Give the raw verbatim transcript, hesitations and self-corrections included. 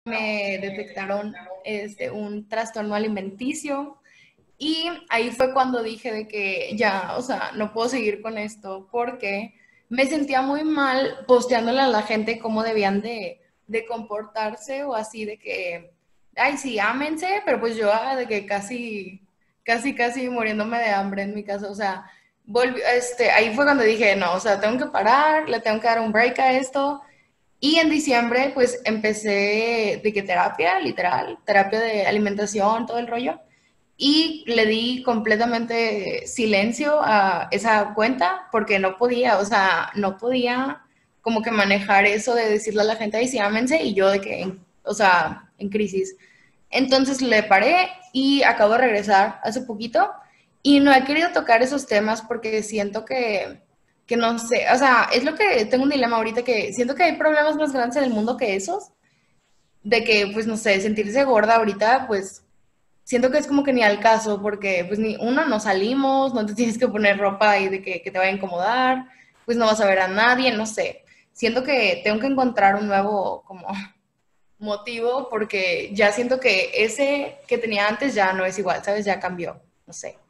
me detectaron este, un trastorno alimenticio y ahí fue cuando dije de que ya, o sea, no puedo seguir con esto porque me sentía muy mal posteándole a la gente cómo debían de, de comportarse o así de que, ay, sí, ámense, pero pues yo ah, de que casi, casi, casi muriéndome de hambre en mi casa, o sea, volví, este, ahí fue cuando dije, no, o sea, tengo que parar, le tengo que dar un break a esto. Y en diciembre, pues empecé de que terapia, literal, terapia de alimentación, todo el rollo. Y le di completamente silencio a esa cuenta porque no podía, o sea, no podía como que manejar eso de decirle a la gente, ay, sí, ámense, y yo de que, o sea, en crisis. Entonces le paré y acabo de regresar hace poquito y no he querido tocar esos temas porque siento que, que no sé, o sea, es lo que tengo un dilema ahorita que siento que hay problemas más grandes en el mundo que esos, de que, pues no sé, sentirse gorda ahorita, pues siento que es como que ni al caso, porque pues ni uno, no salimos, no te tienes que poner ropa y de que, que te va a incomodar, pues no vas a ver a nadie, no sé. Siento que tengo que encontrar un nuevo como motivo porque ya siento que ese que tenía antes ya no es igual, ¿sabes? Ya cambió, no sé.